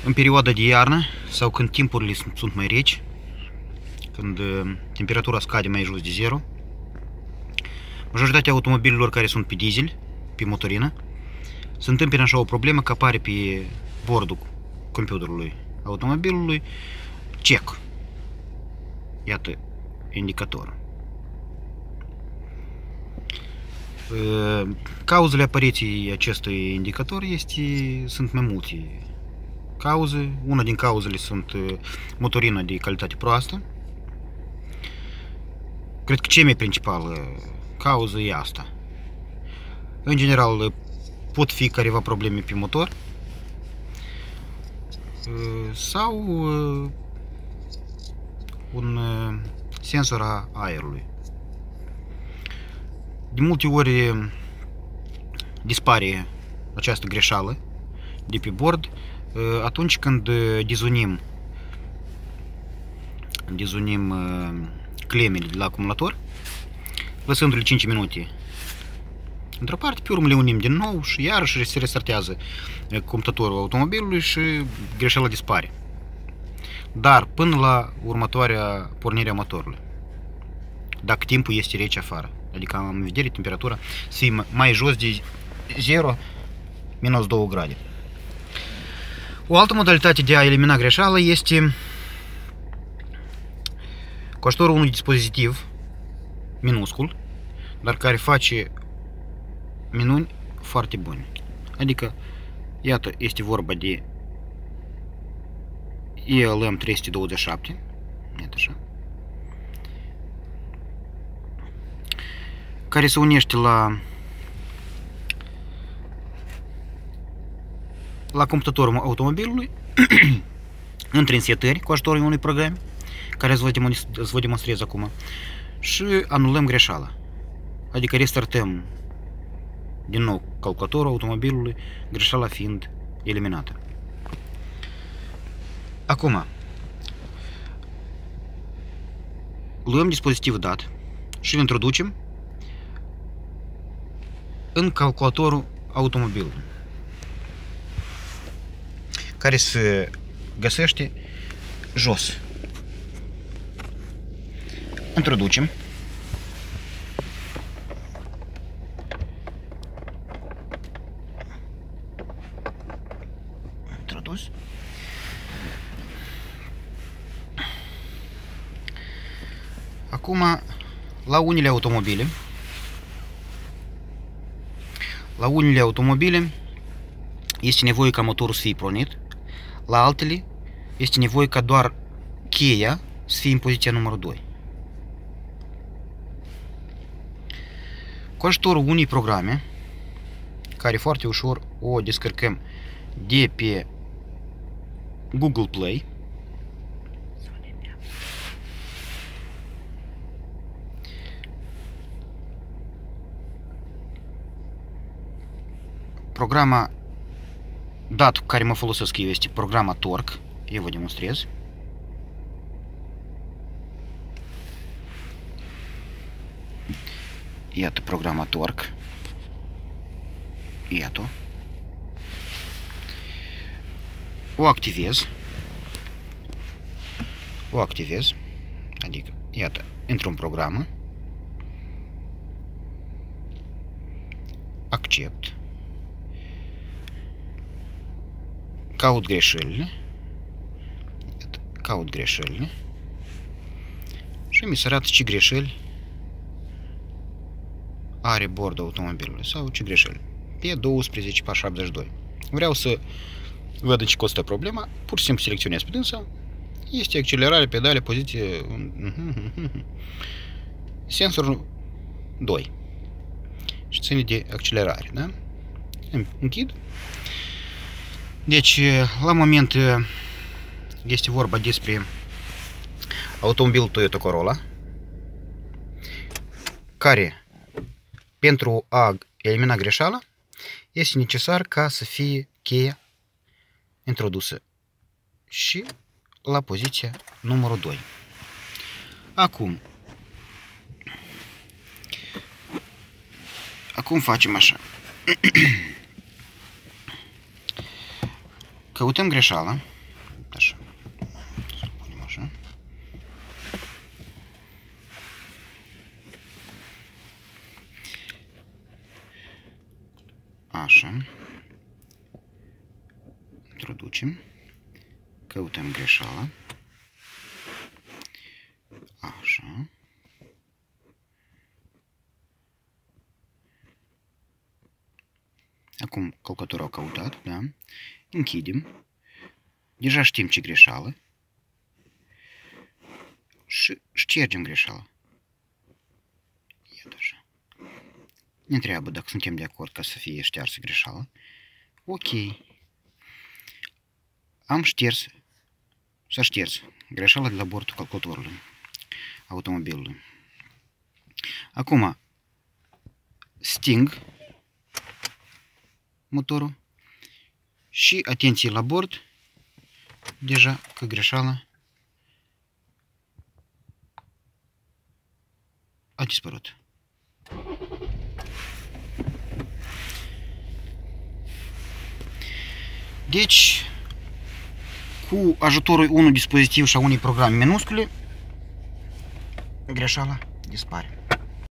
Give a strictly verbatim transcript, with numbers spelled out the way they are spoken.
În perioada de iarnă sau când timpurile sunt mai reci, când temperatura scade mai jos de zero, majoritatea automobilelor care sunt pe diesel, pe motorină, se întâmplă așa o problemă că apare pe bordul computerului automobilului check. Iată indicatorul. Cauzele apariției acestui indicator este, sunt mai multe cauze. Una din cauzele sunt motorina de calitate proastă. Cred că cea mai principală cauză e asta. În general, pot fi careva probleme pe motor sau un sensor a aerului. De multe ori dispare această greșeală de pe bord atunci când dezunim, dezunim clemele de la acumulator, lăsându-le cinci minute într-o parte, pe urmă le unim din nou și iarăși se restartează computatorul automobilului și greșeala dispare. Dar până la următoarea pornire a motorului, dacă timpul este rece afară, adică am în vedere temperatura să fie mai jos de zero, minus două grade. O altă modalitate de a elimina greșeala este cu ajutorul unui dispozitiv minuscul, dar care face minuni foarte bune. Adică, iată, este vorba de E L M trei sute douăzeci și șapte, iată așa, care se unește la la computatorul automobilului, intră în setări cu ajutorul unui program care îți vă demonstrez acum și anulăm greșeala. Adică restartăm din nou calculatorul automobilului, greșeala fiind eliminată. Acum, luăm dispozitivul dat și îl introducem în calculatorul automobilului, care se găsește jos. Introducem. Introdus. Acum, la unele automobile, la unele automobile este nevoie ca motorul să fie pornit, la altele este nevoie ca doar cheia să fie în poziția numărul doi. Cu ajutorul unei programe, care foarte ușor o descărcăm de pe Google Play, programa dat cu care mă folosesc eu este programa Torque. Eu vă demonstrez. Iată programa Torque. Iată. O activez. O activez. Adică, iată, intru în programă. Accept. Caut greșelile. Caut greșelile. Și mi se arată ce greșeli are bordul automobilului sau ce greșeli. P douăsprezece P șaptezeci și doi. Vreau să văd în ce costă problema. Pur și simplu selecționez pe dânsa. Este accelerare, pedale, poziție. Sensorul doi. Și ține de accelerare, da? Închid. Deci, la moment este vorba despre automobilul Toyota Corolla, care, pentru a elimina greșeala, este necesar ca să fie cheia introdusă și la poziția numărul doi. Acum, acum facem așa. Căutăm greșeala. Așa. Să o punem așa. Așa. Introducem. Căutăm greșeala. Așa. Acum calculatorul a căutat, da? Închidem. Deja știm ce greșeală. Și ștergem greșeala. Iată așa. Ne întreabă dacă suntem de acord ca să fie ștearsă greșeala. Ok. Am șters. S-a șters greșeala de la bordul calculatorului automobilului. Acum sting motorul și atenție la bord, deja că greșeala a dispărut. Deci, cu ajutorul unui dispozitiv și a unui program minuscule, greșeala dispare.